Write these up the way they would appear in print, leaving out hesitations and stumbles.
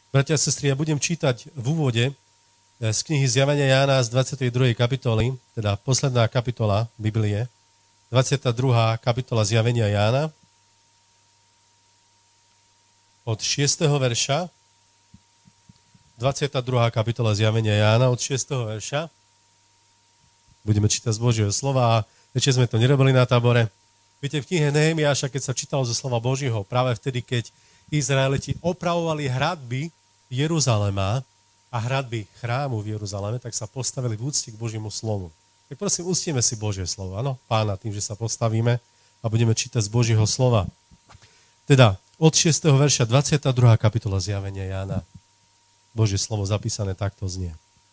Bratia a sestry, ja budem čítať v úvode z knihy Zjavenia Jána z 22. kapitoly, teda posledná kapitola Biblie, 22. kapitola Zjavenia Jána, od 6. verša, 22. kapitola Zjavenia Jána, od 6. verša. Budeme čítať z Božieho slova a ešte sme to nerobili na tábore. Viete, v knihe Nehemiáša, keď sa čítalo zo slova Božieho, práve vtedy, keď Izraeliti opravovali hradby Jeruzalema a hradby chrámu v Jeruzaleme, tak sa postavili v úcti k Božiemu slovu. Tak prosím, uctíme si Božie slovo, áno, Pána, tým, že sa postavíme a budeme čítať z Božieho slova. Teda od 6. verša 22. kapitola Zjavenia Jána. Božie slovo zapísané takto znie.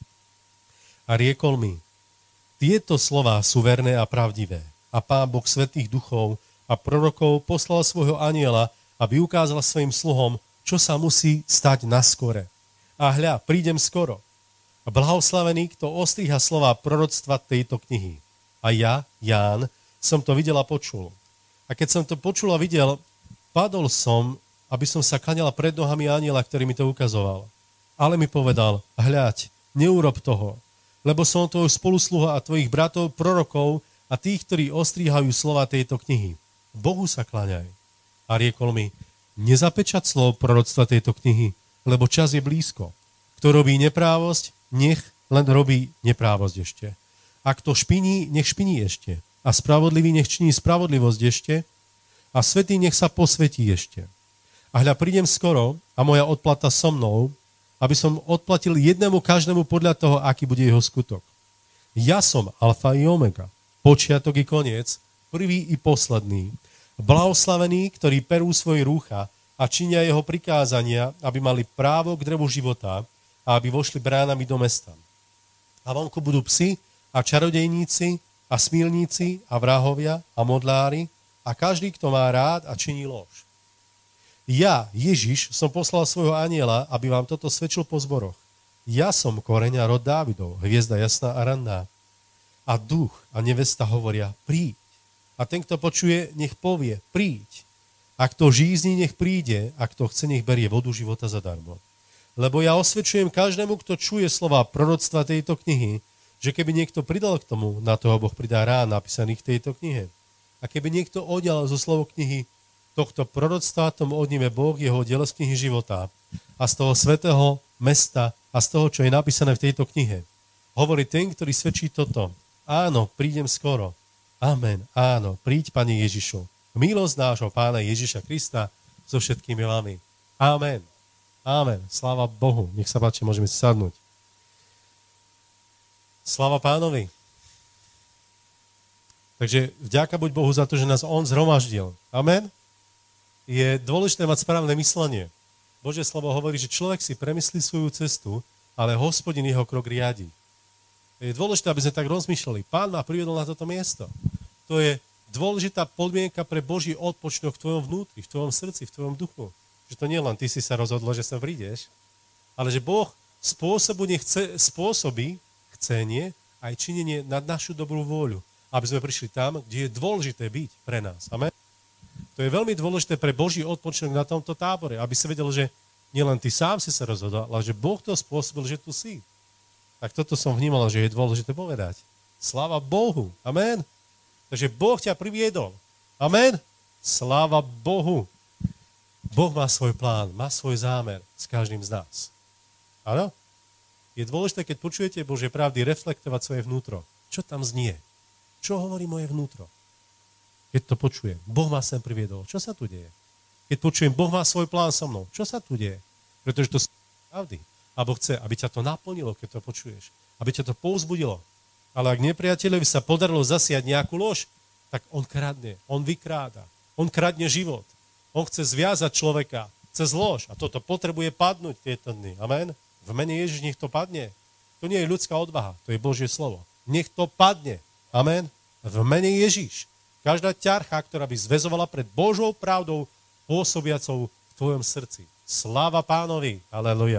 A riekol mi, tieto slová sú verné a pravdivé. A Pán Boh svätých duchov a prorokov poslal svojho anjela, aby ukázal svojim sluhom, čo sa musí stať naskore. A hľa, prídem skoro. A blahoslavený, kto ostríha slova proroctva tejto knihy. A ja, Ján, som to videl a počul. A keď som to počul a videl, padol som, aby som sa klaňal pred nohami anjela, ktorý mi to ukazoval. Ale mi povedal, hľaď, neurob toho, lebo som tvoj spolusluha a tvojich bratov, prorokov a tých, ktorí ostríhajú slova tejto knihy. Bohu sa klaňaj. A riekol mi, nezapečať slov proroctva tejto knihy, lebo čas je blízko. Kto robí neprávosť, nech len robí neprávosť ešte. A kto špiní, nech špiní ešte. A spravodlivý nech činí spravodlivosť ešte. A svätý nech sa posvetí ešte. A hľa, prídem skoro a moja odplata so mnou, aby som odplatil jednému každému podľa toho, aký bude jeho skutok. Ja som alfa i omega, počiatok i koniec, prvý i posledný. Blahoslavení, ktorí perú svoje rúcha a činia jeho prikázania, aby mali právo k drevu života a aby vošli bránami do mesta. A vonku budú psi a čarodejníci a smilníci a vrahovia a modlári a každý, kto má rád a činí lož. Ja, Ježiš, som poslal svojho anjela, aby vám toto svedčil po zboroch. Ja som koreň a rod Dávidov, hviezda jasná a ranná. A duch a nevesta hovoria, príď. A ten, kto počuje, nech povie, príď. A kto žízni, nech príde, a kto chce, nech berie vodu života zadarmo. Lebo ja osvedčujem každému, kto čuje slova proroctva tejto knihy, že keby niekto pridal k tomu, na toho Boh pridá rán napísaných v tejto knihe. A keby niekto oddial zo slovo knihy tohto proroctva, tomu odníme Boh jeho dielo z knihy života a z toho svätého mesta a z toho, čo je napísané v tejto knihe. Hovorí ten, ktorý svedčí toto. Áno, prídem skoro. Amen. Áno, príď, Pane Ježišu. Milosť nášho Pána Ježiša Krista so všetkými vami. Amen. Amen. Sláva Bohu. Nech sa páči, môžeme si sadnúť. Sláva Pánovi. Takže vďaka buď Bohu za to, že nás On zhromaždil. Amen. Je dôležité mať správne myslenie. Božie slovo hovorí, že človek si premyslí svoju cestu, ale Hospodin jeho krok riadi. Je dôležité, aby sme tak rozmýšľali. Pán ma priviedol na toto miesto. To je dôležitá podmienka pre Boží odpočinok v tvojom vnútri, v tvojom srdci, v tvojom duchu. Že to nie len ty si sa rozhodol, že sem prídeš, ale že Boh spôsobí chcenie aj činenie na našu dobrú vôľu, aby sme prišli tam, kde je dôležité byť pre nás. Amen. To je veľmi dôležité pre Boží odpočinok na tomto tábore, aby si vedel, že nielen ty sám si sa rozhodol, ale že Boh to spôsobil, že tu si. Tak toto som vnímal, že je dôležité povedať. Sláva Bohu. Amen. Takže Boh ťa priviedol. Amen. Sláva Bohu. Boh má svoj plán, má svoj zámer s každým z nás. Áno? Je dôležité, keď počujete Božie pravdy, reflektovať svoje vnútro. Čo tam znie? Čo hovorí moje vnútro? Keď to počujem, Boh ma sem priviedol. Čo sa tu deje? Keď počujem, Boh má svoj plán so mnou. Čo sa tu deje? Pretože to sú pravdy. A Boh chce, aby ťa to naplnilo, keď to počuješ. Aby ťa to povzbudilo. Ale ak nepriateľovi sa podarilo zasiať nejakú lož, tak on kradne, on vykráda. On kradne život. On chce zviazať človeka cez lož. A toto potrebuje padnúť tieto dny. Amen? V mene Ježiš nech to padne. To nie je ľudská odvaha, to je Božie slovo. Nech to padne. Amen? V mene Ježiš. Každá ťarcha, ktorá by zväzovala pred Božou pravdou pôsobiacou v tvojom srdci. Sláva Pánovi. Aleluja.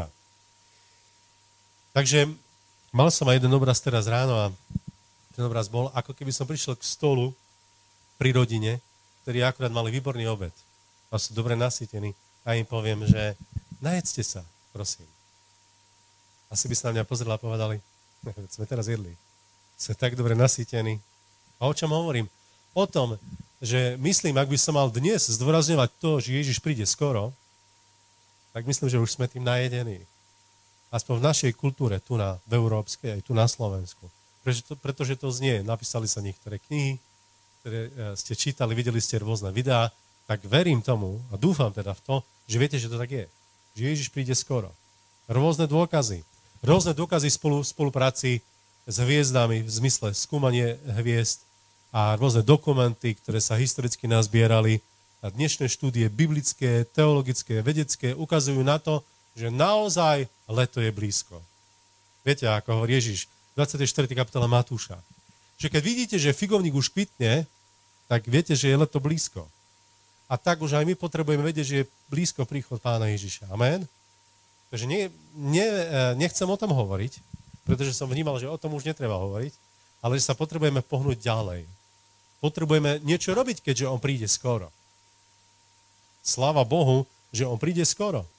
Takže mal som aj jeden obraz teraz ráno a ten obraz bol, ako keby som prišiel k stolu pri rodine, ktorí akurát mali výborný obed a sú dobre nasýtení a im poviem, že najedzte sa, prosím. Asi by sa na mňa pozreli a povedali, sme teraz jedli. Sme tak dobre nasýtení. A o čom hovorím? O tom, že myslím, ak by som mal dnes zdôrazňovať to, že Ježiš príde skoro, tak myslím, že už sme tým najedení. Aspoň v našej kultúre, tu v európskej, aj tu na Slovensku. Pretože to znie, napísali sa niektoré knihy, ktoré ste čítali, videli ste rôzne videá, tak verím tomu a dúfam teda v to, že viete, že to tak je. Že Ježiš príde skoro. Rôzne dôkazy spolupráci s hviezdami v zmysle skúmanie hviezd a rôzne dokumenty, ktoré sa historicky nazbierali a dnešné štúdie biblické, teologické, vedecké ukazujú na to, že naozaj leto je blízko. Viete, ako hovorí Ježiš v 24. kapitole Matúša, že keď vidíte, že figovník už kvitne, tak viete, že je leto blízko. A tak už aj my potrebujeme vedieť, že je blízko príchod Pána Ježiša. Amen? Takže nechcem o tom hovoriť, pretože som vnímal, že o tom už netreba hovoriť, ale že sa potrebujeme pohnúť ďalej. Potrebujeme niečo robiť, keďže on príde skoro. Sláva Bohu, že on príde skoro.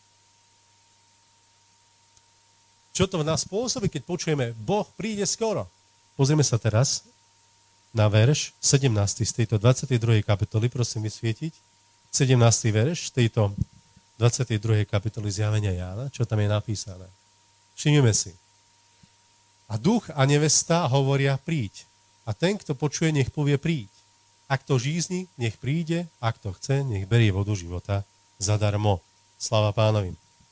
Čo to v nás pôsobí, keď počujeme, Boh príde skoro? Pozrieme sa teraz na verš 17. z tejto 22. kapitoly, prosím vysvietiť. 17. verš tejto 22. kapitoly Zjavenia Jána, čo tam je napísané. Všimnime si. A duch a nevesta hovoria príď. A ten, kto počuje, nech povie príď. Ak to žízni, nech príde, ak to chce, nech berie vodu života zadarmo. Sláva Pánovi.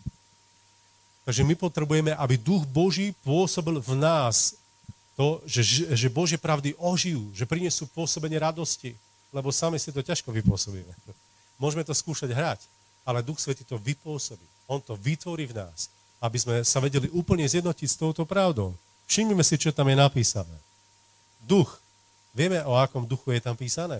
Takže my potrebujeme, aby duch Boží pôsobil v nás to, že Božie pravdy ožijú, že prinesú pôsobenie radosti, lebo sami si to ťažko vypôsobíme. Môžeme to skúšať hrať, ale Duch Svätý to vypôsobí. On to vytvorí v nás, aby sme sa vedeli úplne zjednotiť s touto pravdou. Všimnime si, čo tam je napísané. Duch. Vieme, o akom duchu je tam písané?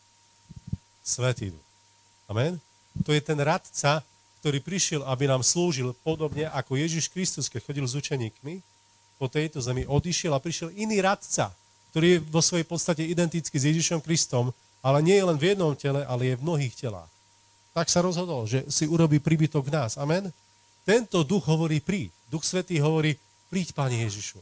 Svätý Duch. Amen? To je ten radca, ktorý prišiel, aby nám slúžil podobne ako Ježiš Kristus, keď chodil s učeníkmi po tejto zemi, odišiel a prišiel iný radca, ktorý je vo svojej podstate identický s Ježišom Kristom, ale nie je len v jednom tele, ale je v mnohých telách. Tak sa rozhodol, že si urobí príbytok v nás. Amen? Tento duch hovorí príď. Duch Svätý hovorí príď, Pane Ježišu.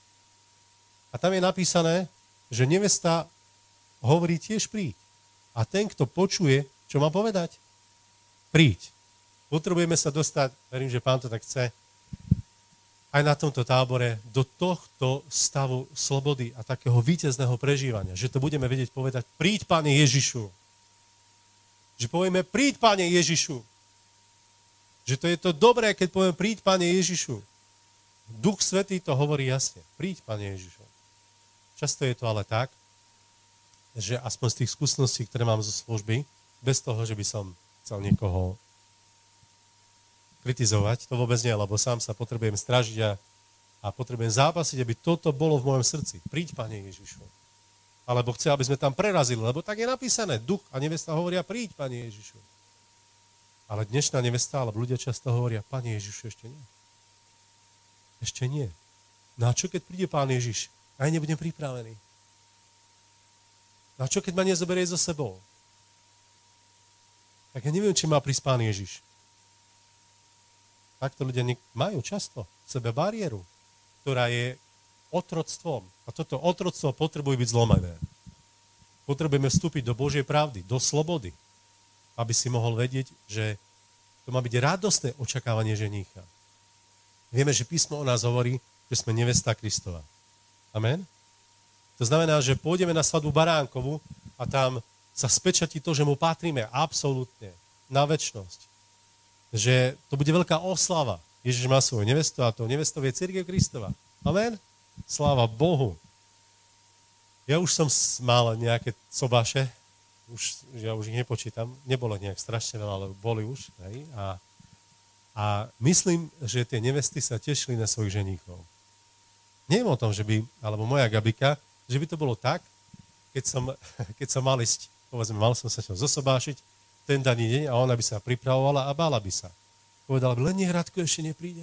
A tam je napísané, že nevesta hovorí tiež príď. A ten, kto počuje, čo má povedať? Príď. Potrebujeme sa dostať, verím, že Pán to tak chce, aj na tomto tábore do tohto stavu slobody a takého víťazného prežívania. Že to budeme vedieť povedať príď, Pane Ježišu. Že povieme príď, Pane Ježišu. Že to je to dobré, keď povieme príď, Pane Ježišu. Duch Svätý to hovorí jasne. Príď, Pane Ježišu. Často je to ale tak, že aspoň z tých skúseností, ktoré mám zo služby, bez toho, že by som chcel niekoho kritizovať, to vôbec nie, lebo sám sa potrebujem strážiť a potrebujem zápasiť, aby toto bolo v mojom srdci. Príď, Pane Ježišu. Alebo chce, aby sme tam prerazili, lebo tak je napísané. Duch a nevesta hovoria, príď, Pane Ježišu. Ale dnešná nevesta, alebo ľudia často hovoria, Pane Ježišu, ešte nie. Ešte nie. No a čo, keď príde Pán Ježiš? A ja nebudem pripravený. No a čo, keď ma nezoberie so sebou? Tak ja neviem, či má prísť Pán Ježiš. Takto ľudia majú často v sebe bariéru, ktorá je otroctvom. A toto otroctvo potrebuje byť zlomené. Potrebujeme vstúpiť do Božej pravdy, do slobody, aby si mohol vedieť, že to má byť radostné očakávanie ženícha. Vieme, že písmo o nás hovorí, že sme nevesta Kristova. Amen? To znamená, že pôjdeme na svadbu Baránkovu a tam sa spečatí to, že mu patríme absolútne na večnosť. Že to bude veľká oslava. Ježiš má svoju nevestu a to nevestou je cirkev Kristova. Amen? Sláva Bohu. Ja už som mal nejaké sobáše, ja už ich nepočítam, nebolo nejak strašne veľa, ale boli už. Hej? A myslím, že tie nevesty sa tešili na svojich ženíchov. Neviem o tom, že by, alebo moja Gabika, že by to bolo tak, keď som mal ísť, povedzme, mal som sa zosobášiť, ten daný deň a ona by sa pripravovala a bála by sa. Povedala by, len nech Radko ešte nepríde.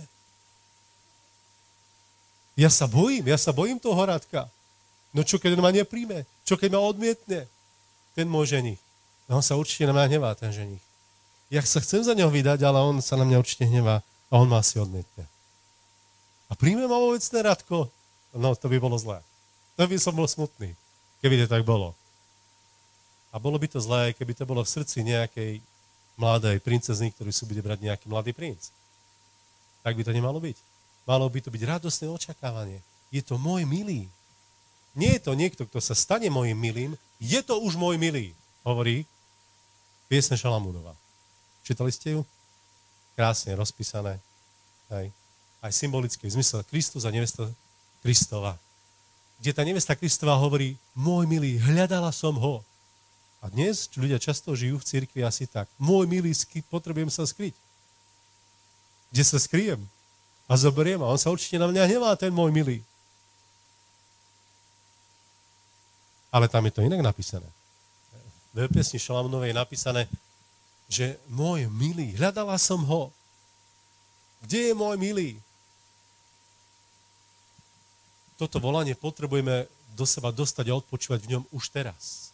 Ja sa bojím toho Radka. No čo, keď on ma nepríjme? Čo, keď ma odmietne? Ten môj ženich. No on sa určite na mňa hnevá, ten ženich. Ja sa chcem za neho vydať, ale on sa na mňa určite hnevá. A on ma asi odmietne. A príjme ma vo vecné Radko? No, to by bolo zlé. To by som bol smutný, keby to tak bolo. A bolo by to zlé, keby to bolo v srdci nejakej mladej princezny, ktorú si bude brať nejaký mladý princ. Tak by to nemalo byť. Malo by to byť radostné očakávanie. Je to môj milý. Nie je to niekto, kto sa stane môjim milým, je to už môj milý, hovorí piesne Šalamúnova. Čítali ste ju? Krásne rozpísané. Aj symbolický zmysel Kristus a nevesta Kristova. Kde tá nevesta Kristova hovorí, môj milý, hľadala som ho. A dnes ľudia často žijú v cirkvi asi tak. Môj milý, potrebujem sa skryť. Kde sa skryjem? A zoberiem a on sa určite na mňa hnevá, ten môj milý. Ale tam je to inak napísané. V piesni Šalamúnovej je napísané, že môj milý, hľadala som ho. Kde je môj milý? Toto volanie potrebujeme do seba dostať a odpočívať v ňom už teraz.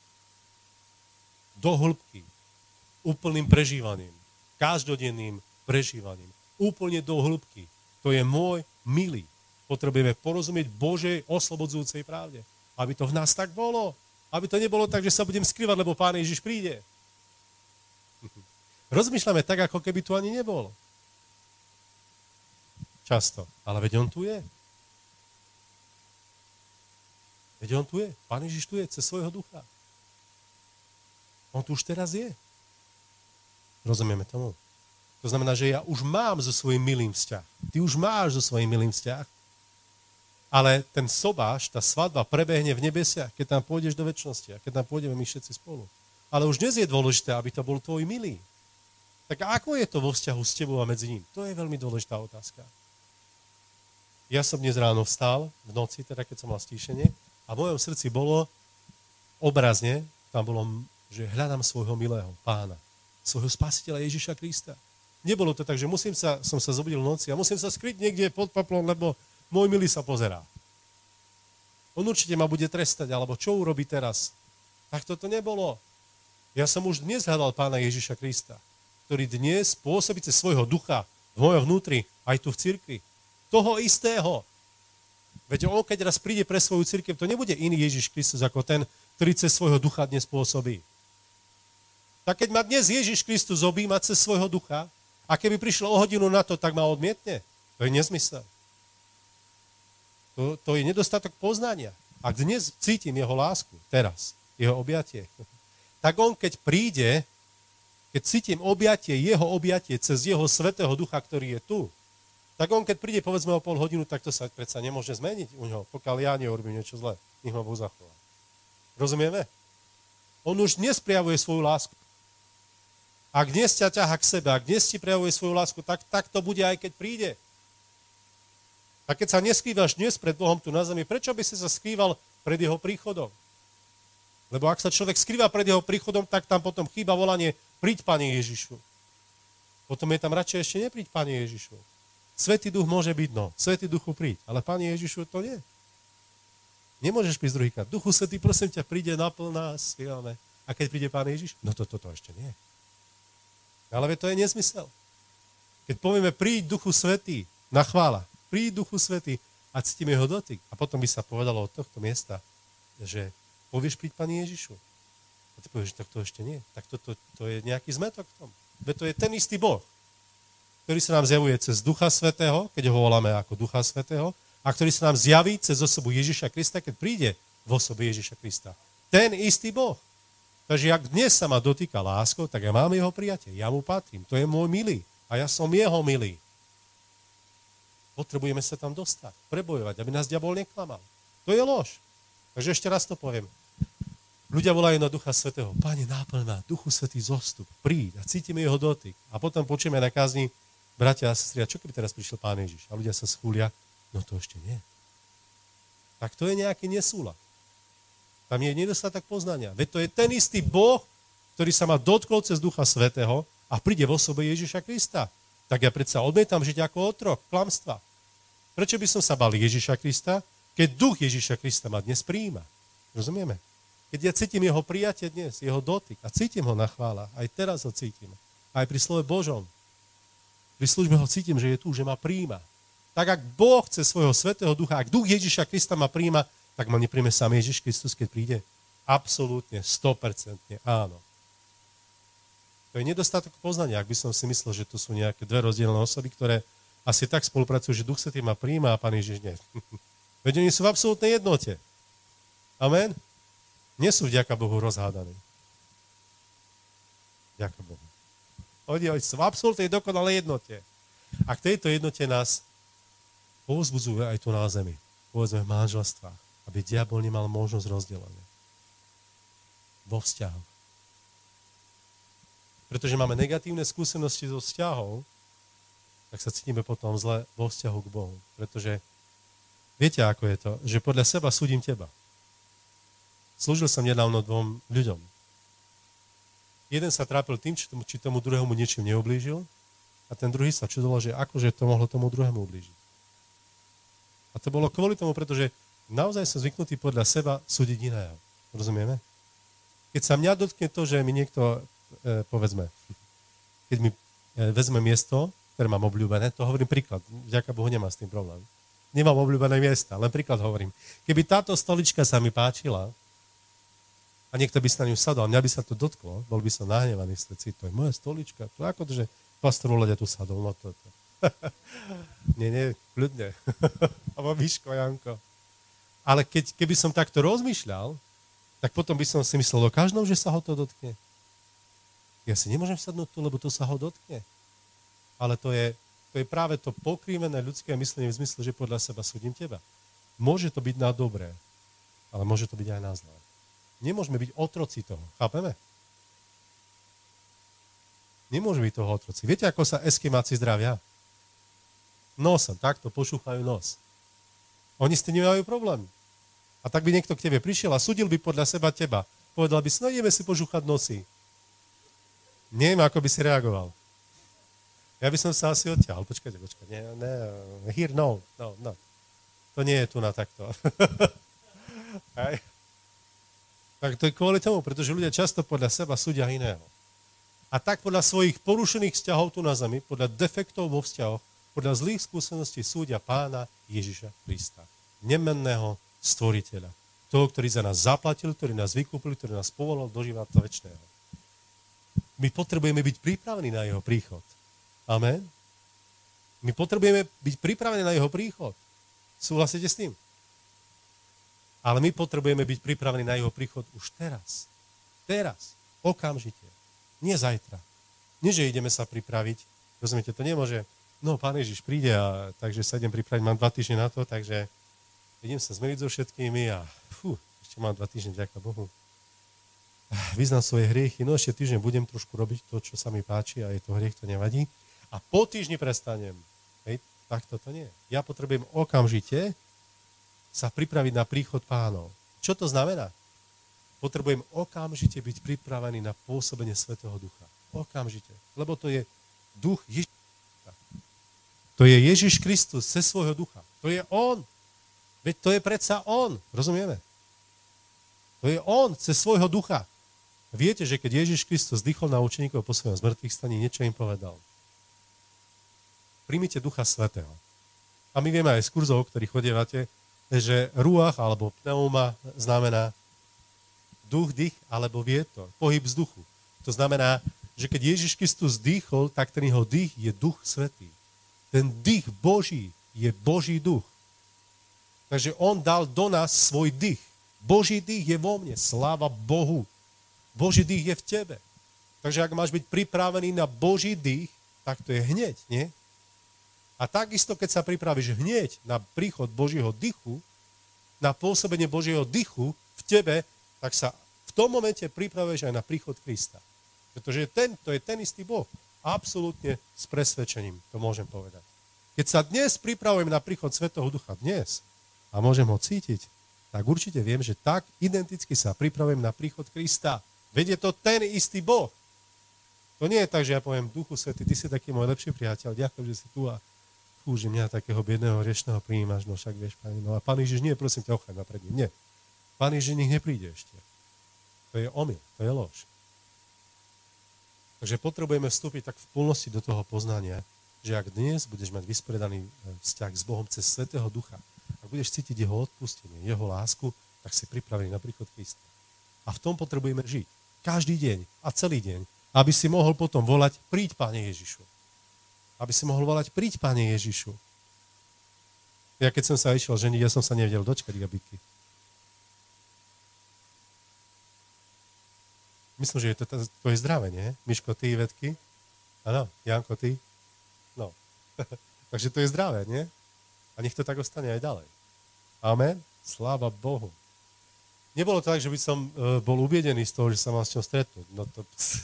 Do hĺbky, úplným prežívaním, každodenným prežívaním, úplne do hĺbky. To je môj milý. Potrebujeme porozumieť Božej oslobodzujúcej pravde. Aby to v nás tak bolo. Aby to nebolo tak, že sa budem skrývať, lebo Pán Ježiš príde. Rozmýšľame tak, ako keby tu ani nebol. Často. Ale veď on tu je. Veď on tu je. Pán Ježiš tu je cez svojho ducha. On tu už teraz je. Rozumieme tomu? To znamená, že ja už mám so svojím milým vzťah. Ty už máš so svojím milým vzťah. Ale ten sobáš, tá svadba prebehne v nebesiach, keď tam pôjdeš do večnosti a keď tam pôjdeme my všetci spolu. Ale už dnes je dôležité, aby to bol tvoj milý. Tak ako je to vo vzťahu s tebou a medzi ním? To je veľmi dôležitá otázka. Ja som dnes ráno vstal, v noci, teda keď som mal stíšenie, a v mojom srdci bolo obrazne, tam bolo, že hľadám svojho milého Pána, svojho spasiteľa Ježiša Krista. Nebolo to tak, že som sa zobudil v noci a musím sa skryť niekde pod paplom, lebo môj milý sa pozerá. On určite ma bude trestať, alebo čo urobí teraz? Tak toto nebolo. Ja som už dnes hľadal Pána Ježiša Krista, ktorý dnes pôsobí cez svojho ducha v mojom vnútri, aj tu v cirkvi. Toho istého. Veď on, keď raz príde pre svoju cirkev, to nebude iný Ježiš Kristus ako ten, ktorý cez svojho ducha dnes pôsobí. Tak keď ma dnes Ježiš Kristus objíma cez svojho ducha a keby prišlo o hodinu na to, tak ma odmietne. To je nezmysel. To je nedostatok poznania. Ak dnes cítim jeho lásku, teraz, jeho objatie, tak on, keď príde, keď cítim jeho objatie cez jeho svätého ducha, ktorý je tu, tak on, keď príde, povedzme o pol hodinu, tak to sa predsa nemôže zmeniť u neho, pokiaľ ja neurobím niečo zlé. Nech ma Boh zachová. Rozumieme? On už dnes prejavuje svoju lásku. Ak dnes ťa ťahá k sebe, ak dnes ti prejavuje svoju lásku, tak to bude aj keď príde. A keď sa neskrývaš dnes pred Bohom tu na zemi, prečo by si sa skrýval pred jeho príchodom? Lebo ak sa človek skrýva pred jeho príchodom, tak tam potom chýba volanie príď, Pane Ježišu. Potom je tam radšej ešte nepríď, Pane Ježišu. Svätý duch môže byť, no. Svätý duchu príď. Ale Pane Ježišu, to nie. Nemôžeš prísť druhýkrát. Duchu Svätý, prosím ťa, príde naplná, silné. A keď príde Pán Ježiš, no toto ešte nie. Ale to je nezmysel. Keď povieme príď Duchu Svätý, na chvála, príď Duchu Svätý a cítime jeho dotyk. A potom by sa povedalo od tohto miesta, že povieš príď Pane Ježišu. A ty povieš, tak to ešte nie. Tak to je nejaký zmetok v tom. Veď to je ten istý Boh, ktorý sa nám zjavuje cez Ducha Svätého, keď ho voláme ako Ducha Svätého, a ktorý sa nám zjaví cez osobu Ježiša Krista, keď príde v osobe Ježiša Krista. Ten istý Boh. Takže ak dnes sa ma dotýka láskou, tak ja mám jeho prijatie. Ja mu patrím. To je môj milý. A ja som jeho milý. Potrebujeme sa tam dostať, prebojovať, aby nás diabol neklamal. To je lož. Takže ešte raz to poviem. Ľudia volajú na Ducha Svätého. Pane, náplň ma, Duchu Svätý, zostup, príď a cítime jeho dotyk. A potom počujeme na kázni, bratia a sestry, a čo keby teraz prišiel Pán Ježiš? A ľudia sa schúlia, no to ešte nie. Tak to je nejaký nesúlad. Tam je nedostatok poznania. Veď to je ten istý Boh, ktorý sa ma dotkol cez Ducha Svätého a príde v osobe Ježiša Krista. Tak ja predsa odmietam žiť ako otrok, klamstva. Prečo by som sa bal Ježiša Krista, keď Duch Ježiša Krista ma dnes prijíma? Rozumieme? Keď ja cítim jeho prijatie dnes, jeho dotyk a cítim ho na chvála, aj teraz ho cítim, aj pri slove Božom. Pri službe ho cítim, že je tu, že ma prijíma. Tak ak Boh chce svojho svätého ducha, ak duch Ježiša Krista ma prijíma, tak ma nepríjme sám Ježiš Kristus, keď príde? Absolútne, 100%, áno. To je nedostatok poznania, ak by som si myslel, že tu sú nejaké dve rozdielne osoby, ktoré asi tak spolupracujú, že Duch Svätý ma prijíma a Pán Ježiš nie. Veď oni sú v absolútnej jednote. Amen? Nie sú vďaka Bohu rozhádaní. Vďaka Bohu. Oni sú v absolútnej dokonalej jednote. A k tejto jednote nás povzbudzujú aj tu na zemi. Povedzme v manželstvách, aby diabol nemal možnosť rozdelenia. Vo vzťahoch. Pretože máme negatívne skúsenosti so vzťahov, tak sa cítime potom zle vo vzťahu k Bohu. Pretože viete, ako je to, že podľa seba súdim teba. Slúžil som nedávno dvom ľuďom. Jeden sa trápil tým, či tomu druhému niečím neublížil, a ten druhý sa čudoval, že akože to mohlo tomu druhému ublížiť. A to bolo kvôli tomu, pretože naozaj som zvyknutý podľa seba súdiť iného. Rozumieme? Keď sa mňa dotkne to, že mi niekto, povedzme, keď mi vezme miesto, ktoré mám obľúbené, to hovorím príklad, vďaka Bohu nemám s tým problém. Nemám obľúbené miesta, len príklad hovorím. Keby táto stolička sa mi páčila a niekto by sa na ňu sadol, mňa by sa to dotklo, bol by som nahnevaný, to je moja stolička, to ako to, že pastor Uľaďa tu sadol, no to. Nie, kľudne. Abo Miško, Janko. Ale keby som takto rozmýšľal, tak potom by som si myslel o každom, že sa ho to dotkne. Ja si nemôžem sadnúť tu, lebo to sa ho dotkne. Ale to je práve to pokrivené ľudské myslenie v zmysle, že podľa seba súdim teba. Môže to byť na dobré, ale môže to byť aj na zlé. Nemôžeme byť otroci toho. Chápeme? Nemôžeme byť toho otroci. Viete, ako sa eskimáci zdravia? Nosom, takto pošúchajú nos. Oni s tým nemajú problém. A tak by niekto k tebe prišiel a súdil by podľa seba teba. Povedal by si, no ideme si požúchať nosy. Neviem, ako by si reagoval. Ja by som sa asi odtiaľ. Počkajte. Here, no. To nie je tu na takto. Tak to je kvôli tomu, pretože ľudia často podľa seba súdia iného. A tak podľa svojich porušených vzťahov tu na zemi, podľa defektov vo vzťahoch, podľa zlých skúseností súdia Pána Ježiša Krista. Nemenného stvoriteľa. Toho, ktorý za nás zaplatil, ktorý nás vykúpil, ktorý nás povolal do života večného. My potrebujeme byť pripravení na jeho príchod. Amen? My potrebujeme byť pripravení na jeho príchod. Súhlasíte s tým? Ale my potrebujeme byť pripravení na jeho príchod už teraz. Teraz. Okamžite. Nie zajtra. Nie, že ideme sa pripraviť. Rozumiete, to nemôže. No, Pán Ježiš príde a takže sa idem pripraviť. Mám 2 týždne na to, takže idem sa zmeriť so všetkými a ešte mám 2 týždne, vďaka Bohu. Vyznám svoje hriechy. No, ešte týždeň budem trošku robiť to, čo sa mi páči a je to hriech, to nevadí. A po týždni prestanem. Hej, tak toto nie. Ja potrebujem okamžite sa pripraviť na príchod Pánov. Čo to znamená? Potrebujem okamžite byť pripravený na pôsobenie Svätého Ducha. Okamžite. Lebo to je duch Ježiša. To je Ježiš Kristus cez svojho ducha. To je on. Veď to je predsa on. Rozumieme? To je on cez svojho ducha. Viete, že keď Ježiš Kristus dýchol na učeníkov po svojom zmrtvých staní, niečo im povedal. Príjmite Ducha Svätého. A my vieme aj z kurzov, o ktorých chodievate, že ruach alebo pneuma znamená duch, dých alebo vietor, pohyb vzduchu. To znamená, že keď Ježiš Kristus dýchol, tak ten jeho dých je Duch Svätý. Ten dých Boží je Boží duch. Takže on dal do nás svoj dých. Boží dých je vo mne. Sláva Bohu. Boží dých je v tebe. Takže ak máš byť pripravený na Boží dých, tak to je hneď, nie? A takisto, keď sa pripravíš hneď na príchod Božieho dychu, na pôsobenie Božieho dychu v tebe, tak sa v tom momente pripravuješ aj na príchod Krista. Pretože to je ten istý Boh. Absolútne s presvedčením, to môžem povedať. Keď sa dnes pripravujem na príchod Svätého Ducha, dnes, a môžem ho cítiť, tak určite viem, že tak identicky sa pripravujem na príchod Krista. Veď je to ten istý Boh. To nie je tak, že ja poviem, Duchu Svätý, ty si taký môj lepší priateľ, ďakujem, že si tu a že mňa takého biedného riešného prijímaš, no však vieš, Pane, no a Pán Ježiš nie, prosím ťa, ochraň ma pred ním. Nie. Pán Ježiš nech nepríde ešte. To je omyl, to je lož. Takže potrebujeme vstúpiť tak v plnosti do toho poznania, že ak dnes budeš mať vysporiadaný vzťah s Bohom cez Svätého Ducha, ak budeš cítiť jeho odpustenie, jeho lásku, tak si pripravený na príchod Krista. A v tom potrebujeme žiť. Každý deň a celý deň, aby si mohol potom volať, príď, Pane Ježišu. Aby si mohol volať, príď, Pane Ježišu. Ja keď som sa išiel ženiť, ja som sa nevedel dočkať Gabiky. Myslím, že to je zdravé, nie? Miško, ty, Ivetky? Áno, Janko, ty? No. Takže to je zdravé, nie? A nech to tak ostane aj ďalej. Amen? Sláva Bohu. Nebolo to tak, že by som bol ubiedený z toho, že sa mám s ňou stretnúť. No to...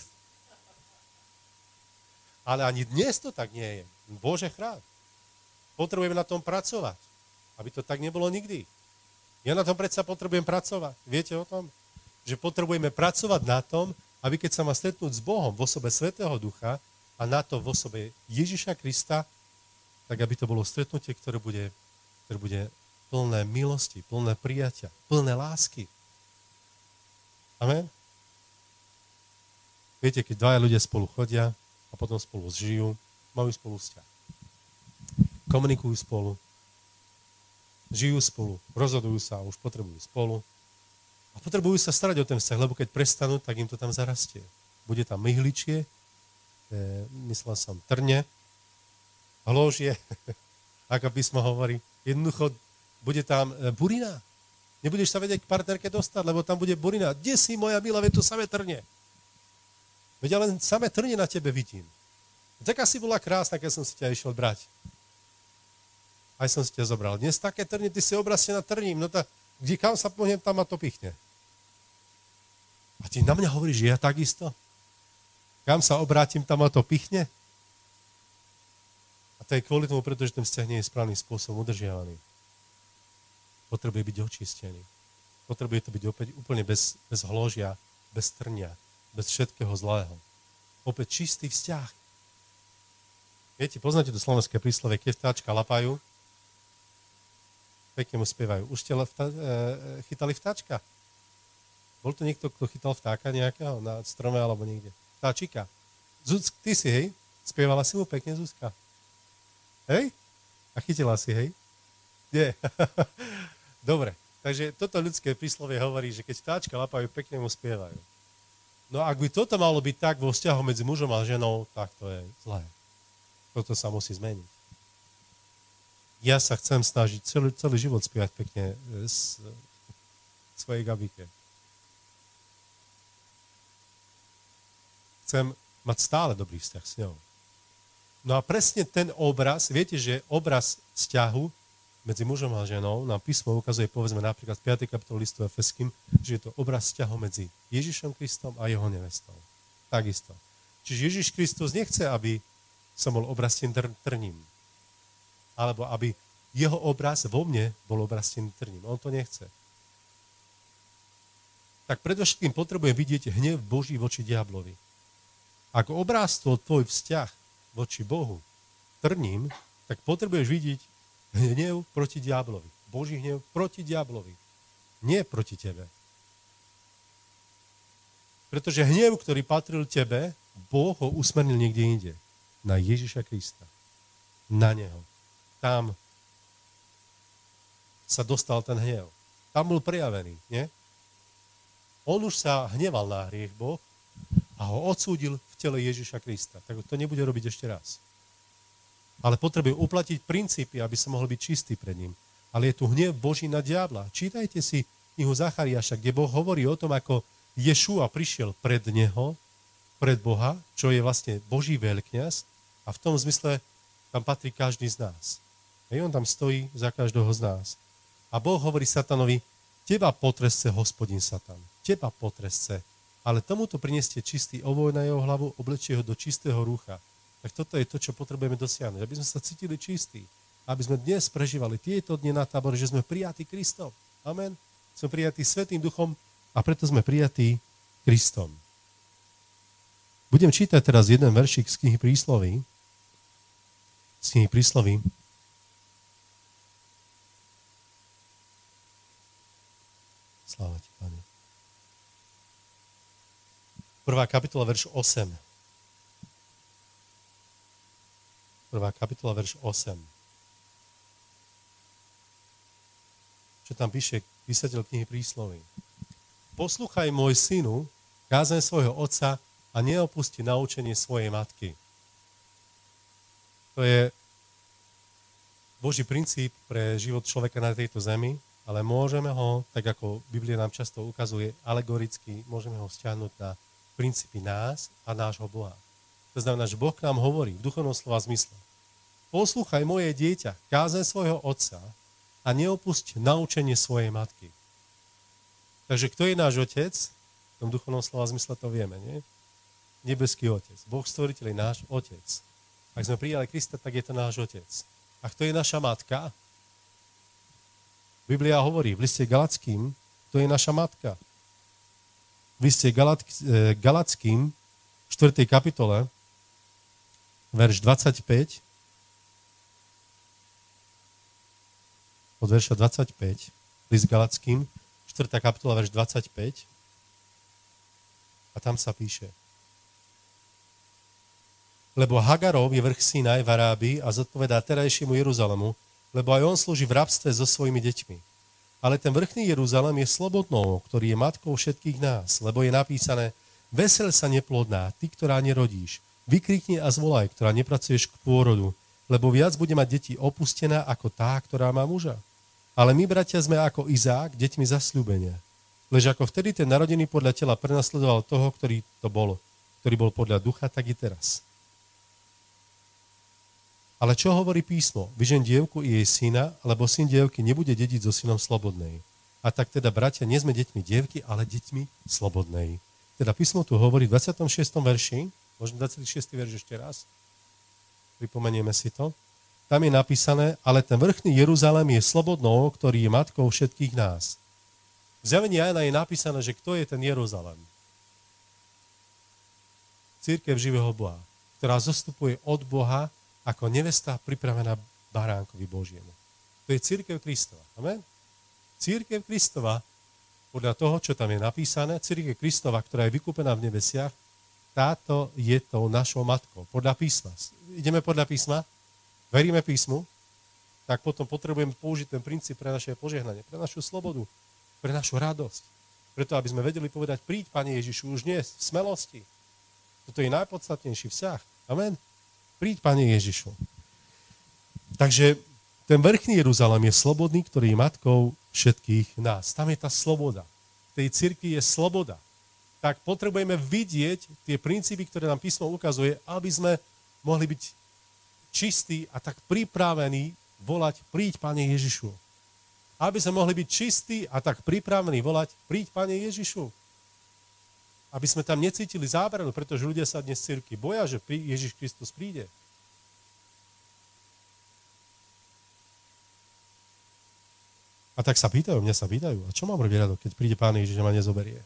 Ale ani dnes to tak nie je. Bože chrán. Potrebujeme na tom pracovať. Aby to tak nebolo nikdy. Ja na tom predsa potrebujem pracovať. Viete o tom? Že potrebujeme pracovať na tom, aby keď sa má stretnúť s Bohom v osobe Svätého Ducha a na to v osobe Ježiša Krista, tak aby to bolo stretnutie, ktoré bude plné milosti, plné prijatia, plné lásky. Amen? Viete, keď dvaja ľudia spolu chodia a potom spolu žijú, majú spolu vzťah. Komunikujú spolu, žijú spolu, rozhodujú sa a už potrebujú spolu. A potrebujú sa starať o ten vzťah, lebo keď prestanú, tak im to tam zarastie. Bude tam myhličie, myslel som trne, hložie, ako písmo hovorí. Jednoducho bude tam burina. Nebudeš sa vedieť k partnerke dostať, lebo tam bude burina. Kde si, moja milá, veď tu samé trne. Veď ja len samé trne na tebe vidím. Taká si bola krásna, keď som si ťa išiel brať. Aj som si ťa zobral. Dnes také trne, ty si obrastie na trním. No tak, kde kam sa pohnem, tam ma to pichne. A ty na mňa hovoríš, že ja takisto? Kam sa obrátim, tam ma to pichne? A to je kvôli tomu, pretože ten vzťah nie je správnym spôsobom udržiavaný. Potrebuje byť očistený. Potrebuje to byť opäť úplne bez hložia, bez trnia, bez všetkého zlého. Opäť čistý vzťah. Viete, poznáte to slovenské príslovie, keď vtáčka lapajú, pekne mu spievajú. Už ste chytali vtáčka? Bol to niekto, kto chytal vtáka nejakého na strome alebo niekde? Vtáčika. Zuzk, ty si, hej? Spievala si mu pekne, Zuzka? Hej? A chytila si, hej? Nie. Dobre. Takže toto ľudské príslovie hovorí, že keď vtáčka lapajú, pekne mu spievajú. No ak by toto malo byť tak vo vzťahu medzi mužom a ženou, tak to je zlé. Toto sa musí zmeniť. Ja sa chcem snažiť celý život spievať pekne svojej Gabike. Chcem mať stále dobrý vzťah s ňou. No a presne ten obraz, viete, že obraz vzťahu medzi mužom a ženou nám písmo ukazuje, povedzme napríklad v 5. kapitole listu Efeským, že je to obraz vzťahu medzi Ježišom Kristom a jeho nevestou. Takisto. Čiže Ježiš Kristus nechce, aby som bol obrastený trním. Alebo aby jeho obraz vo mne bol obrastený trním. On to nechce. Tak predovšetkým potrebujem vidieť hnev Boží voči diablovi. Ak obrástol tvoj vzťah voči Bohu trním, tak potrebuješ vidieť hnev proti diablovi. Boží hnev proti diablovi. Nie proti tebe. Pretože hnev, ktorý patril tebe, Boh ho usmernil niekde inde. Na Ježiša Krista. Na neho. Tam sa dostal ten hnev. Tam bol prejavený, nie? On už sa hneval na hriech Boh a ho odsúdil v tele Ježiša Krista. Tak to nebude robiť ešte raz. Ale potrebujem uplatiť princípy, aby som mohol byť čistý pred ním. Ale je tu hnev Boží na diabla. Čítajte si knihu Zachariáša, kde Boh hovorí o tom, ako Ješua prišiel pred neho, pred Boha, čo je vlastne Boží veľkňaz a v tom zmysle tam patrí každý z nás. A on tam stojí za každého z nás. A Boh hovorí Satanovi, teba potresce, Hospodin Satan. Teba potresce. Ale tomuto prineste čistý ovoj na jeho hlavu, oblečie ho do čistého rúcha. Tak toto je to, čo potrebujeme dosiahnuť. Aby sme sa cítili čistí. Aby sme dnes prežívali tieto dni na tábore, že sme prijatí Kristom. Amen. Sme prijatí Svätým Duchom a preto sme prijatí Kristom. Budem čítať teraz jeden veršik z knihy Prísloví. Z knihy Prísloví. Sláva ti, Pane. 1. kapitola, verš 8. 1. kapitola, verš 8. Čo tam píše písateľ knihy Prísloví. Poslúchaj, môj synu, kázeň svojho otca a neopusti naučenie svojej matky. To je Boží princíp pre život človeka na tejto zemi, ale môžeme ho, tak ako Biblia nám často ukazuje, alegoricky, môžeme ho stiahnuť na princípy nás a nášho Boha. To znamená, že Boh k nám hovorí v duchovnom slova zmysle. Poslúchaj, moje dieťa, kázeň svojho otca a neopusť naučenie svojej matky. Takže kto je náš otec? V tom duchovnom slova zmysle to vieme, nie? Nebeský otec. Boh stvoriteľ je náš otec. Ak sme prijali Krista, tak je to náš otec. A kto je naša matka? Biblia hovorí v liste Galackým, to je naša matka. V liste Galackým, 4. kapitole, verš 25, od verša 25, list Galackým, 4. kapitola, verš 25, a tam sa píše: Lebo Hagarov je vrch Sinaj v Arábii a zodpovedá terajšiemu Jeruzalemu, lebo aj on slúži v rabstve so svojimi deťmi. Ale ten vrchný Jeruzalem je slobodnou, ktorý je matkou všetkých nás, lebo je napísané: Vesel sa neplodná, ty, ktorá nerodíš, vykrikni a zvolaj, ktorá nepracuješ k pôrodu, lebo viac bude mať deti opustená ako tá, ktorá má muža. Ale my, bratia, sme ako Izák, deťmi zasľúbenia. Lež ako vtedy ten narodený podľa tela prenasledoval toho, ktorý bol podľa ducha, tak i teraz. Ale čo hovorí písmo? Vyžeň dievku i jej syna, lebo syn dievky nebude dediť so synom slobodnej. A tak teda, bratia, nie sme deťmi dievky, ale deťmi slobodnej. Teda písmo tu hovorí v 26. verši, možno 26. verš ešte raz, pripomenieme si to. Tam je napísané: ale ten vrchný Jeruzalém je slobodnou, ktorý je matkou všetkých nás. V zjavení Jána je napísané, že kto je ten Jeruzalém? Cirkev živého Boha, ktorá zostupuje od Boha ako nevesta pripravená baránkovi Božiemu. To je cirkev Kristova. Amen? Cirkev Kristova, podľa toho, čo tam je napísané, cirkev Kristova, ktorá je vykúpená v nebesiach, táto je tou našou matkou. Podľa písma. Ideme podľa písma? Veríme písmu? Tak potom potrebujeme použiť ten princíp pre naše požehnanie, pre našu slobodu, pre našu radosť. Preto, aby sme vedeli povedať: príď, Pane Ježišu, už dnes, v smelosti. Toto je najpodstatnejší vzťah. Amen? Príď, Pane Ježišu. Takže ten vrchný Jeruzalém je slobodný, ktorý je matkou všetkých nás. Tam je tá sloboda. V tej cirkvi je sloboda. Tak potrebujeme vidieť tie princípy, ktoré nám písmo ukazuje, aby sme mohli byť čistí a tak pripravení volať: príď, Pane Ježišu. Aby sme mohli byť čistí a tak pripravení volať: príď, Pane Ježišu. Aby sme tam necítili zábranu, pretože ľudia sa dnes v cirkvi boja, že Ježiš Kristus príde. A tak sa pýtajú, mňa sa pýtajú: a čo mám robiť, Rado, keď príde Pán Ježiš a ma nezoberie?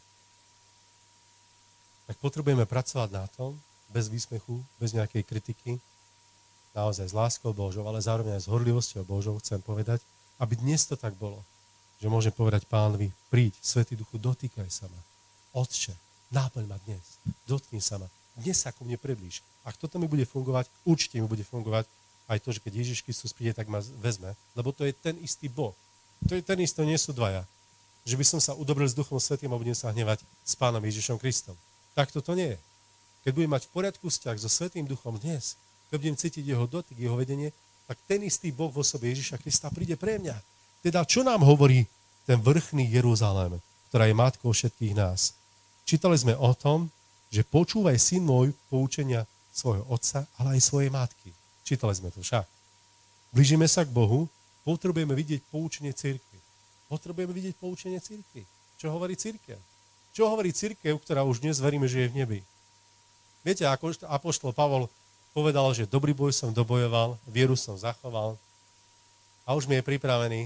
Tak potrebujeme pracovať na tom, bez výsmechu, bez nejakej kritiky, naozaj s láskou Božou, ale zároveň aj s horlivosťou Božou, chcem povedať, aby dnes to tak bolo, že môžem povedať Pánovi: príď, Svätý Duchu, dotýkaj sa ma. Otče, náplň ma dnes, dotkni sa ma, dnes sa ku mne priblíž. Ak toto mi bude fungovať, určite mi bude fungovať aj to, že keď Ježiš Kristus príde, tak ma vezme, lebo to je ten istý Boh. To je ten istý, nie sú dvaja. Že by som sa udobril s Duchom Svätým a budem sa hnevať s Pánom Ježišom Kristom. Tak toto nie je. Keď budem mať v poriadku vzťah so Svätým Duchom dnes, keď budem cítiť jeho dotyk, jeho vedenie, tak ten istý Boh vo osobe Ježiša Krista príde pre mňa. Teda čo nám hovorí ten vrchný Jeruzalém, ktorá je matkou všetkých nás? Čítali sme o tom, že počúvaj, syn môj, poučenia svojho otca, ale aj svojej matky. Čítali sme to však. Blížime sa k Bohu, potrebujeme vidieť poučenie cirkvi. Potrebujeme vidieť poučenie cirkvi. Čo hovorí cirkev? Čo hovorí cirkev, ktorá už dnes veríme, že je v nebi? Viete, ako apoštol Pavol povedal, že dobrý boj som dobojoval, vieru som zachoval a už mi je pripravený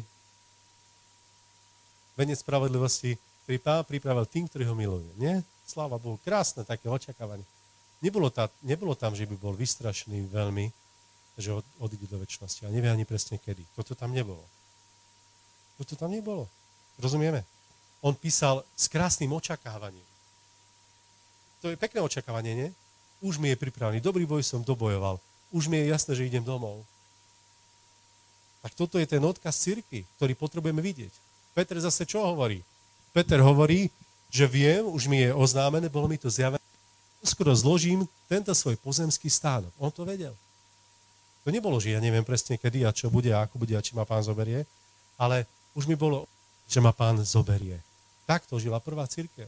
venec spravodlivosti, ktorý Pán pripravil tým, ktorí ho milujú. Nie? Sláva Bohu. Krásne také očakávanie. Nebolo tam, že by bol vystrašený veľmi, že odíde do večnosti. A nevie ani presne kedy. Toto tam nebolo. Toto tam nebolo. Rozumieme? On písal s krásnym očakávaním. To je pekné očakávanie, nie? Už mi je pripravený. Dobrý boj som dobojoval. už mi je jasné, že idem domov. Tak toto je ten odkaz cirkvi, ktorý potrebujeme vidieť. Peter zase čo hovorí? Peter hovorí, že viem, už mi je oznámené, bolo mi to zjavené, skoro zložím tento svoj pozemský stánok. On to vedel. To nebolo, že ja neviem presne kedy a čo bude a ako bude a či ma pán zoberie, ale už mi bolo, že ma pán zoberie. Takto žila prvá cirkev.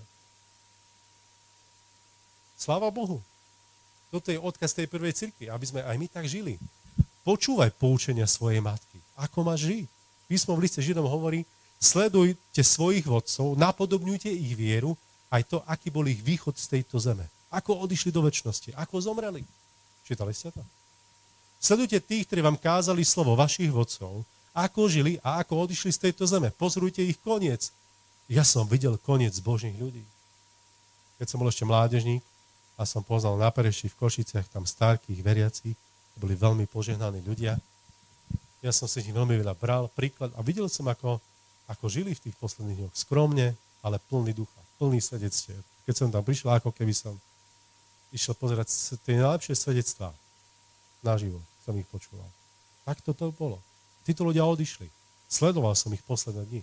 Sláva Bohu. Toto je odkaz tej prvej cirkvi, aby sme aj my tak žili. Počúvaj poučenia svojej matky. Ako máš žiť? Písmo v liste Židom hovorí, sledujte svojich vodcov, napodobňujte ich vieru, aj to, aký bol ich východ z tejto zeme. Ako odišli do večnosti, ako zomreli. Čítali ste to? Sledujte tých, ktorí vám kázali slovo vašich vodcov, ako žili a ako odišli z tejto zeme. Pozorujte ich koniec. Ja som videl koniec božích ľudí. Keď som bol ešte mládežník a som poznal na Pereši v Košiciach tam starkých veriacich, boli veľmi požehnaní ľudia. Ja som si ich veľmi veľa bral, príklad a videl som, ako žili v tých posledných dňoch. Skromne, ale plný ducha, plný svedectiev. Keď som tam prišiel, ako keby som išiel pozerať tie najlepšie svedectvá naživo, som ich počúval. Tak toto bolo. Títo ľudia odišli. Sledoval som ich posledné dni.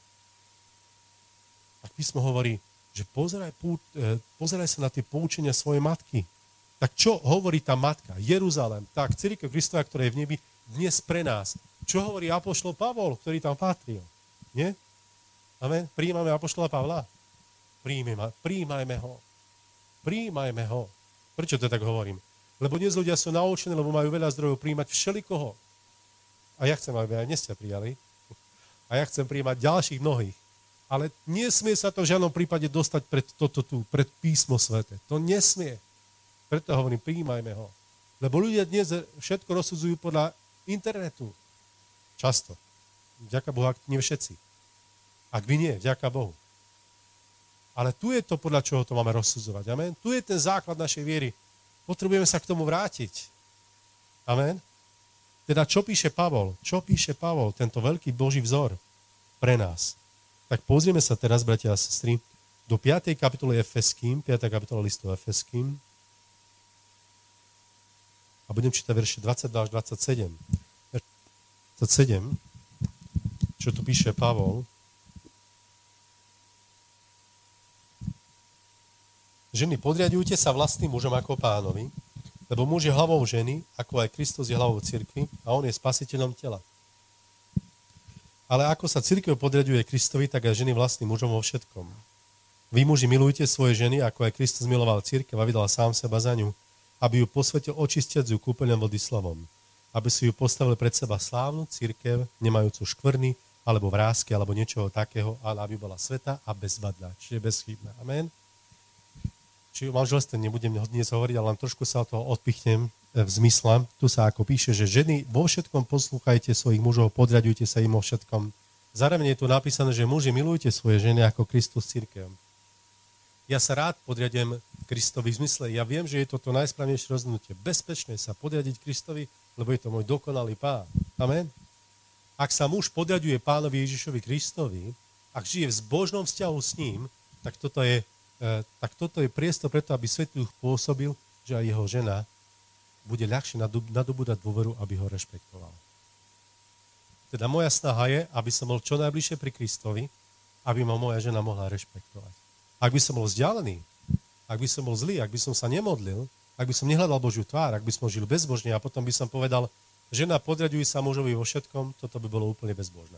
A písmo hovorí, že pozeraj sa na tie poučenia svojej matky. Tak čo hovorí tá matka? Jeruzalém, tak cirkev Kristova, ktorá je v nebi, dnes pre nás. Čo hovorí apoštol Pavol, ktorý tam patril? Nie? Amen? Prijímame apoštola Pavla? Prijímajme ho. Prijímajme ho. Prečo to tak hovorím? Lebo dnes ľudia sú naučení, lebo majú veľa zdrojov prijímať všelikoho. A ja chcem, aby aj dnes ste prijali. A ja chcem prijímať ďalších mnohých. Ale nesmie sa to v žiadnom prípade dostať pred toto tu, pred písmo svete. To nesmie. Preto hovorím, prijímajme ho. Lebo ľudia dnes všetko rozsudzujú podľa internetu. Často. Vďaka Bohu, ak nie všetci. Ak vy nie, vďaka Bohu. Ale tu je to, podľa čoho to máme rozsudzovať. Amen. Tu je ten základ našej viery. Potrebujeme sa k tomu vrátiť. Amen. Teda čo píše Pavol? Čo píše Pavol, tento veľký Boží vzor pre nás? Tak pozrieme sa teraz, bratia a sestry, do 5. kapitoly Efeským, 5. kapitola listu Efeským. A budem čítať verše 22 až 27. 27, čo tu píše Pavol. Ženy, podriadujte sa vlastným mužom ako pánovi, lebo muž je hlavou ženy, ako aj Kristus je hlavou cirkvi a on je spasiteľom tela. Ale ako sa cirkev podriaduje Kristovi, tak aj ženy vlastným mužom vo všetkom. Vy muži milujte svoje ženy, ako aj Kristus miloval cirkev a vydal sám seba za ňu, aby ju posvetil očistiac ju kúpeľom vody slovom, aby si ju postavili pred seba slávnu cirkev, nemajúcu škvrny, alebo vrásky, alebo niečoho takého, ale aby bola sveta a bezvadná, čiže bezchybná. Amen. Či o manželstve nebudem dnes hovoriť, ale len trošku sa o toho odpichnem v zmysle. Tu sa ako píše, že ženy vo všetkom poslúchajte svojich mužov, podriadujte sa im vo všetkom. Zároveň je tu napísané, že muži milujte svoje ženy ako Kristus cirkev. Ja sa rád podriadujem Kristovi v zmysle, ja viem, že je to najsprávnejšie rozhodnutie. Bezpečné sa podriadiť Kristovi, lebo je to môj dokonalý pán. Amen. Ak sa muž podriaduje pánovi Ježišovi Kristovi, ak žije v zbožnom vzťahu s ním, tak toto je priestor preto, aby Svätý Duch pôsobil, že aj jeho žena bude ľahšie nadobúdať dôveru, aby ho rešpektoval. Teda moja snaha je, aby som bol čo najbližšie pri Kristovi, aby ma moja žena mohla rešpektovať. Ak by som bol vzdialený, ak by som bol zlý, ak by som sa nemodlil, ak by som nehľadal Božiu tvár, ak by som žil bezbožne a potom by som povedal, žena podriaďuj sa mužovi vo všetkom, toto by bolo úplne bezbožné.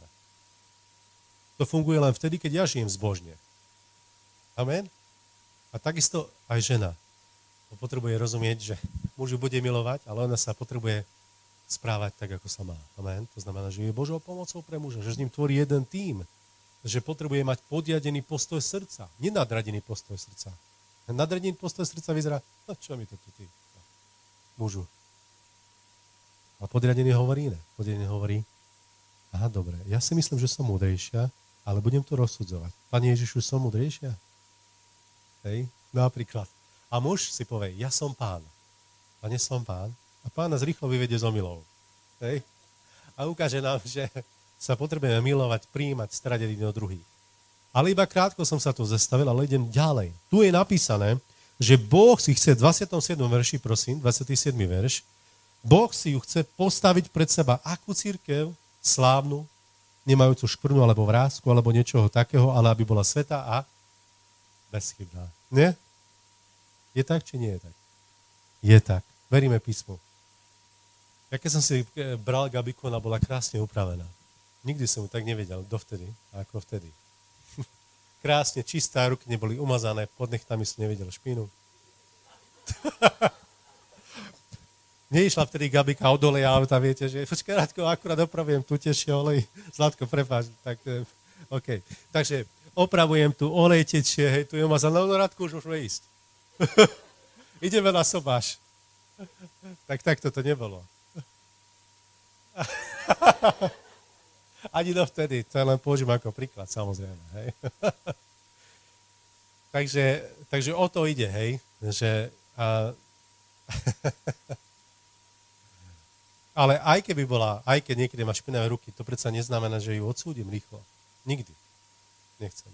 To funguje len vtedy, keď ja žijem zbožne. Amen? A takisto aj žena potrebuje rozumieť, že muž ju bude milovať, ale ona sa potrebuje správať tak, ako sa má. Amen? To znamená, že je Božou pomocou pre muža, že s ním tvorí jeden tím, že potrebuje mať podriadený postoj srdca, nenadradený postoj srdca. Nadradený postoj srdca vyzerá, no čo mi to tu ty, mužu. A podriadený hovorí iné. Podriadený hovorí, aha, dobre, ja si myslím, že som múdrejšia, ale budem to rozsudzovať. Pane Ježišu, som múdrejšia? Hej, napríklad. A muž si povie, ja som pán. Pane, som pán. A pán nás rýchlo vyvedie z omylov. Hej? A ukáže nám, že sa potrebujeme milovať, prijímať, starať jeden o druhý. Ale iba krátko som sa tu zastavil, ale idem ďalej. Tu je napísané, že Boh si chce v 27. verši, prosím, 27. verš, Boh si ju chce postaviť pred seba. Akú cirkev? Slávnu, nemajúcu škvrnu alebo vrásku, alebo niečoho takého, ale aby bola svätá a bezchybná. Nie? Je tak, či nie je tak? Je tak. Veríme písmu. Ja keď som si bral Gabiku, ona bola krásne upravená. Nikdy som ju tak nevedel dovtedy, ako vtedy. Krásne, čistá, ruky neboli umazané, pod nechtami som nevedel špínu. Neišla vtedy Gabika od oleja auta, viete, že počkaj, Radko, akurát opravujem tu tešie olej. Zlatko, prepáč, tak OK. Takže opravujem tu, olej tečie, hej, tu je umazané, no Radko, už môžeme ísť. Ideme na sobáš. Tak takto to nebolo. Ani dovtedy, to len použijem ako príklad, samozrejme, hej. takže o to ide, hej, že... Ale aj keby bola, aj keď niekedy má špinavé ruky, to predsa neznamená, že ju odsúdim rýchlo. Nikdy. Nechcem.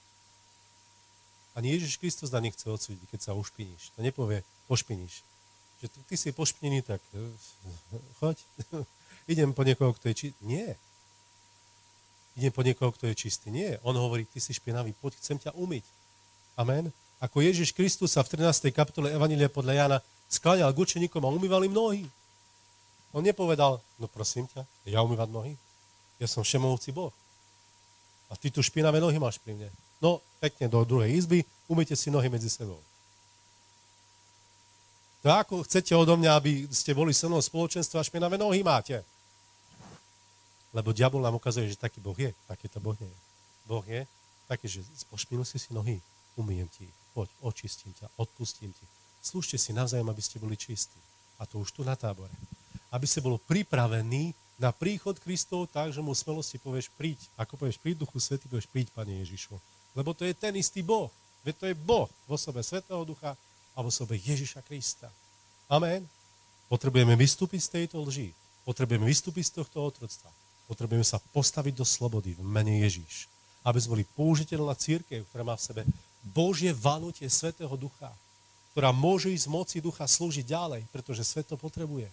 Ani Ježiš Kristus nás nechce odsúdiť, keď sa ušpiníš. To nepovie, pošpiníš. Že ty si pošpinený, tak choď. Idem po niekoho, kto je čistý. Nie. Idem po niekoho, kto je čistý. Nie. On hovorí, ty si špinavý, poď, chcem ťa umyť. Amen. Ako Ježiš Kristus sa v 13. kapitole Evanjelia podľa Jána skláňal k učeníkom a umýval im nohy. On nepovedal, no prosím ťa, ja umývať nohy? Ja som všemohúci Boh. A ty tu špinavé nohy máš pri mne. No, pekne do druhej izby, umýjte si nohy medzi sebou. To ako chcete odo mňa, aby ste boli so mnou v spoločenstve a špinavé nohy máte? Lebo diabol nám ukazuje, že taký Boh je, taký to Boh nie je. Boh je taký, že pošpinul si nohy, umyjem ti, poď, očistím ťa, odpustím ti. Slúžte si navzájom, aby ste boli čistí. A to už tu na tábore. Aby ste bol pripravený na príchod Kristov tak, že mu smelosti povieš príď. Ako povieš príď, Duchu Svätý, povieš príď, Pane Ježišu. Lebo to je ten istý Boh. Veď to je Boh v osobe Svätého Ducha a v osobe Ježiša Krista. Amen. Potrebujeme vystúpiť z tejto lži. Potrebujeme vystúpiť z tohto otroctva. Potrebujeme sa postaviť do slobody v mene Ježiš. Aby sme boli použiteľná cirkev, ktorá má v sebe Božie vanutie Svätého Ducha, ktorá môže ísť z moci Ducha slúžiť ďalej, pretože svet to potrebuje.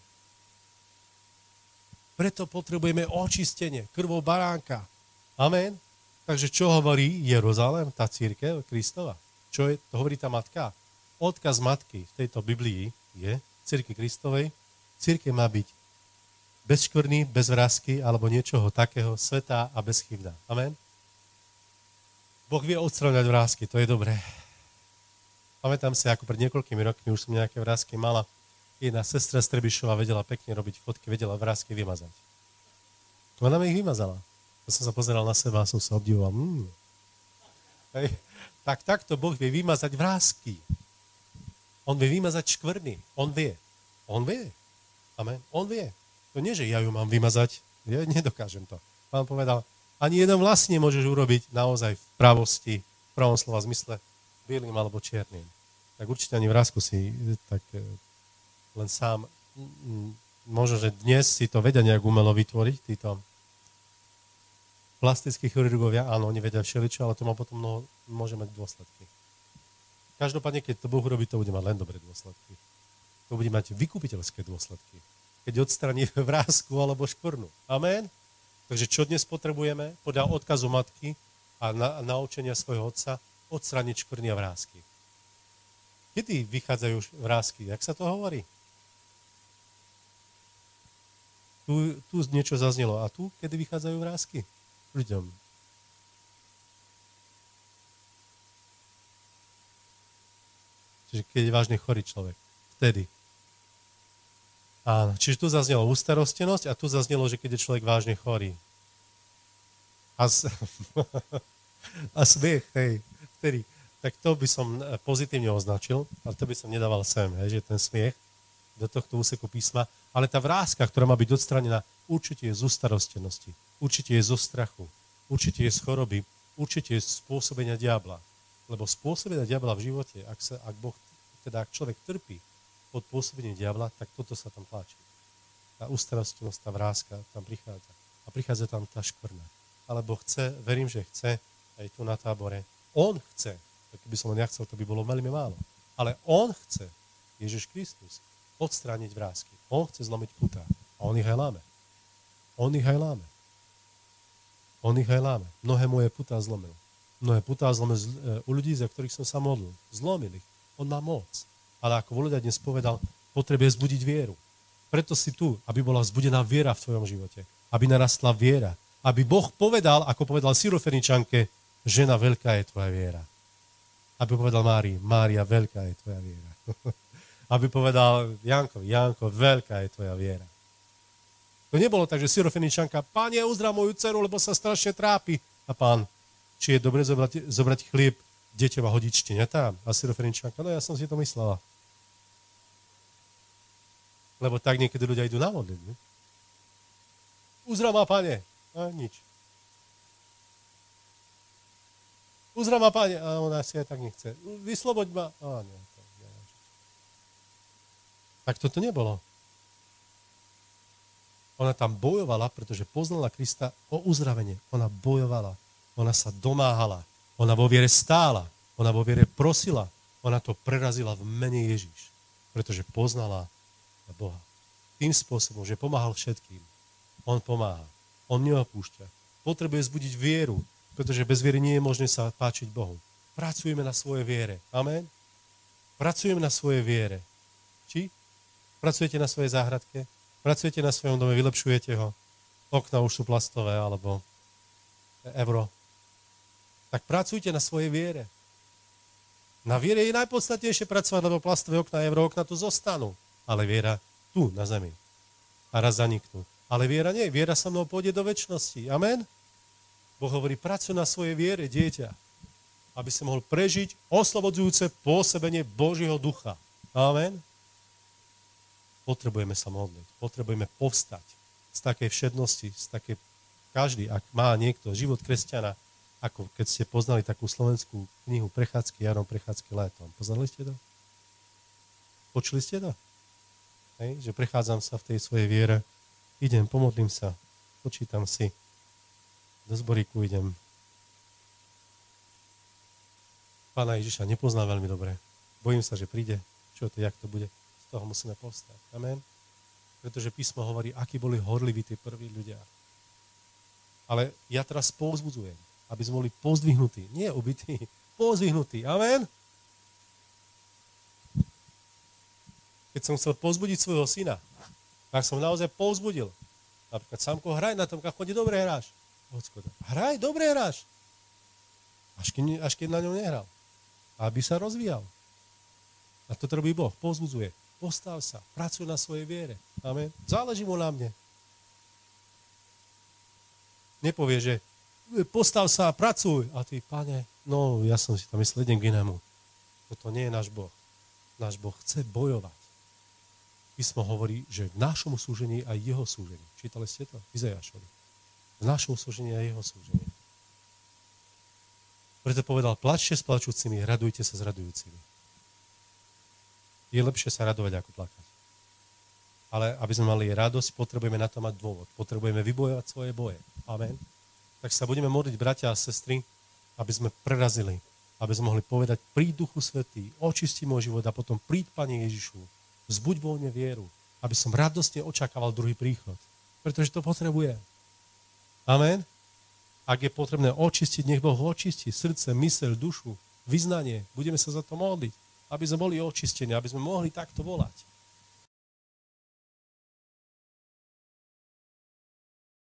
Preto potrebujeme očistenie krvou baránka. Amen. Takže čo hovorí Jeruzalém, tá cirkev Kristova? Čo je, to hovorí tá matka? Odkaz matky v tejto Biblii je cirkvi Kristovej. Cirkev má byť bez škvrny, bez vrásky alebo niečoho takého, svätá a bezchybná. Amen. Boh vie odstraňovať vrásky, to je dobré. Pamätám sa, ako pred niekoľkými rokmi už som nejaké vrásky mala. Jedna sestra z Trebišova vedela pekne robiť fotky, vedela vrásky vymazať. Ona mi ich vymazala. Ja som sa pozeral na seba a som sa obdivoval. Hej. Tak takto Boh vie vymazať vrásky. On vie vymazať škvrny. On vie. On vie. Amen. On vie. To nie, že ja ju mám vymazať. Ja nedokážem to. Pán povedal, ani jeden vlas nemôžeš urobiť naozaj v pravosti, v pravom slova zmysle, bielým alebo čiernym. Tak určite ani vrásku si tak len sám, možno, že dnes si to vedia nejak umelo vytvoriť, títo plastickí chirurgovia, áno, oni vedia všeličo, ale to má potom môže mať dôsledky. Každopádne, keď to Boh urobí, to bude mať len dobré dôsledky. To bude mať vykupiteľské dôsledky. Keď odstraní vrásku alebo škvrnu. Amen? Takže čo dnes potrebujeme? Podľa odkazu matky a naučenia svojho otca odstrániť škvrny a vrásky. Kedy vychádzajú vrásky? Jak sa to hovorí? Tu niečo zaznelo. A tu, kedy vychádzajú vrásky? Ľuďom. Čiže keď je vážne chorý človek. Vtedy. Áno. Čiže tu zaznelo ústarostenosť a tu zaznelo, že keď je človek vážne chorý. A smiech, hej. Vtedy. Tak to by som pozitívne označil, ale to by som nedával sem, hej, že ten smiech do tohto úseku písma, ale tá vráska, ktorá má byť odstranená, určite je z ústarostenosti, určite je zo strachu, určite je z choroby, určite je z spôsobenia diabla. Lebo spôsobenia diabla v živote, ak človek trpí pod pôsobením diabla, tak toto sa tam tlačí. Tá ústarostenosť, tá vráska tam prichádza. A prichádza tam tá škvrna. Ale Boh chce, verím, že chce, aj tu na tábore. On chce, keby som len nechcel, to by bolo veľmi málo. Ale on chce, Ježiš Kristus, odstrániť vrásky. On chce zlomiť putá. A on ich aj láme. On ich aj láme. On ich aj láme. Mnohé moje putá zlomil. Mnohé putá zlomil u ľudí, za ktorých som sa modlil. Zlomil ich. On má moc. Ale ako Voľuda dnes povedal, potrebuje vzbudiť vieru. Preto si tu, aby bola vzbudená viera v tvojom živote. Aby narastla viera. Aby Boh povedal, ako povedal Syrofeničanke, žena, veľká je tvoja viera. Aby povedal Márii, Mária, veľká je tvoja viera. Aby povedal Jankovi, Janko, veľká je tvoja viera. To nebolo tak, že Syrofeničanka, Pane, uzdrav moju dceru, lebo sa strašne trápi. A Pán, či je dobre zobrať chlieb deťom a hodiť šteniatám? A Syrofeničanka, no ja som si to myslela. Lebo tak niekedy ľudia idú na modlitbu. Uzdrav ma, Pane. A nič. Uzdrav ma, Pane. A ona si aj tak nechce. Vysloboď ma. A nie. Tak toto nebolo. Ona tam bojovala, pretože poznala Krista o uzdravenie. Ona bojovala. Ona sa domáhala. Ona vo viere stála. Ona vo viere prosila. Ona to prerazila v mene Ježiš. Pretože poznala Boha. Tým spôsobom, že pomáhal všetkým. On pomáha. On neopúšťa. Potrebuje zbudiť vieru, pretože bez viery nie je možné sa páčiť Bohu. Pracujeme na svojej viere. Amen? Pracujeme na svojej viere. Či? Pracujete na svojej záhradke? Pracujete na svojom dome, vylepšujete ho? Okna už sú plastové, alebo euro. Tak pracujte na svojej viere. Na viere je najpodstatnejšie pracovať, lebo plastové okna, eurookna tu zostanú. Ale viera tu, na zemi. A raz zaniknú. Ale viera nie. Viera sa mnou pôjde do večnosti. Amen? Boh hovorí, pracuj na svojej viere, dieťa. Aby si mohol prežiť oslobodzujúce pôsobenie Božieho ducha. Amen? Potrebujeme sa modliť. Potrebujeme povstať z takej všednosti, z takej... Každý, ak má niekto život kresťana, ako keď ste poznali takú slovenskú knihu Prechádzky jarom, Prechádzky létom. Poznali ste to? Počuli ste to? Hej, že prechádzam sa v tej svojej viere, idem, pomodlím sa, počítam si, do zboríku idem. Pána Ježiša nepoznám veľmi dobre. Bojím sa, že príde. Čo to, jak to bude? Z toho musíme povstať. Amen? Pretože písmo hovorí, akí boli horliví tí prví ľudia. Ale ja teraz povzbudzujem, aby sme boli pozdvihnutí. Nie ubití, pozdvihnutí. Amen? Keď som chcel povzbudiť svojho syna, tak som naozaj povzbudil. Napríklad, Samko, hraj na tom kachode, dobre hráš. Hraj, dobre hráš. Až keď na ňom nehral. Aby sa rozvíjal. A to robí Boh, povzbudzuje. Postav sa, pracuj na svojej viere. Amen. Záleží mu na mne. Nepovie, že postav sa, pracuj. A ty, Pane, no ja som si tam myslel, idem k inému. Toto nie je náš Boh. Náš Boh chce bojovať. Písmo hovorí, že v našom súžení aj jeho súžení. Čítali ste to? Izajášovi. V našom súžení aj jeho súžení. Preto povedal, plačte s plačúcimi, radujte sa s radujúcimi. Je lepšie sa radovať, ako plakať. Ale aby sme mali radosť, potrebujeme na to mať dôvod. Potrebujeme vybojovať svoje boje. Amen. Tak sa budeme modliť, bratia a sestry, aby sme prerazili, aby sme mohli povedať, príď Duchu Svätý, očisti môj život a potom príď, Pane Ježišu, vzbuď vo mne vieru, aby som radostne očakával druhý príchod. Pretože to potrebujem. Amen. Ak je potrebné očistiť, nech Boh očistí srdce, myseľ, dušu, vyznanie. Budeme sa za to modliť, aby sme boli očistení, aby sme mohli takto volať.